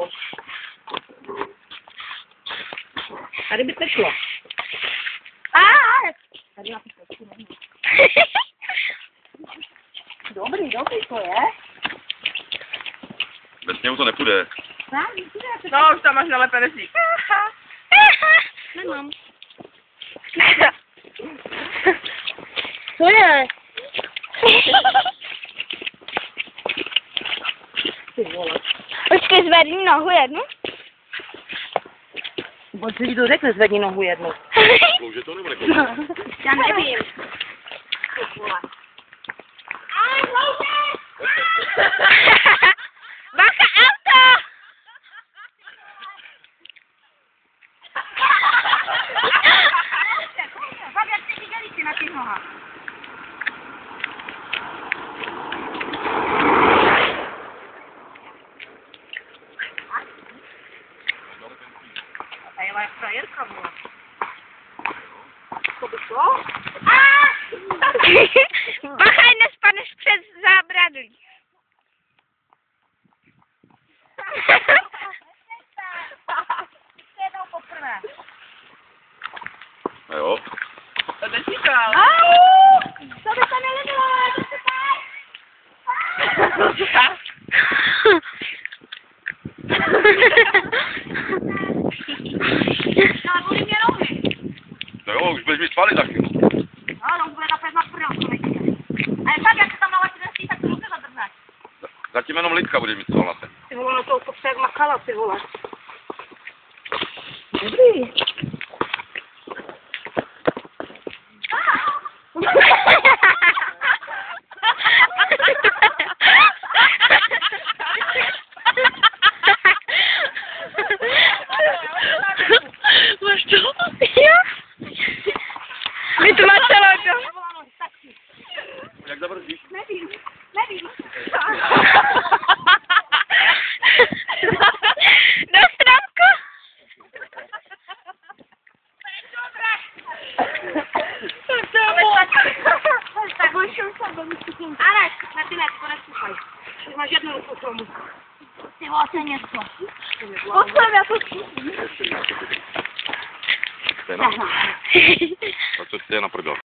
to. Tady by tečlo. Tady na to. Dobrý to je. Bez něho to nepůjde. No, už tam máš nalepený sníh. Nemám. Co je? Ty vole. Počkej, zvedni nohu jednu. Pojď si to řekne, zvedni nohu jednu. Klouže to nebo neklouže? Já nevím. Bacha, auto! Fakt, jak jste viděli si na těch nohách. A jela jak frajerka, vole. To by šlo? Bacha, nespadneš přes zábradlí. To je to poprvé. A jo. To neříkal. To by se nelíbilo, ale to se Ale bolí mě nohy. No jo, už budeš mít svaly taky. No, už bude kapet na prdel, co nechce. Ale fakt, jak se tam na vaši tak to musí zadržet. Zatím jenom Lidka bude mít sval na ten. Ty vole, na to kopce jak makala, ty vole. Dobrý. Máš to? Jo? Mi to máš celou. Jak zabrzdíš? Nevím. Do stromku? Tak už jsem byl myslím. Ale, Martinec, konec sluchaj. Ty máš jednu ruku k tomu. Ty vole, to něco. Poslám, já to Stejná. A co ty je na prdel?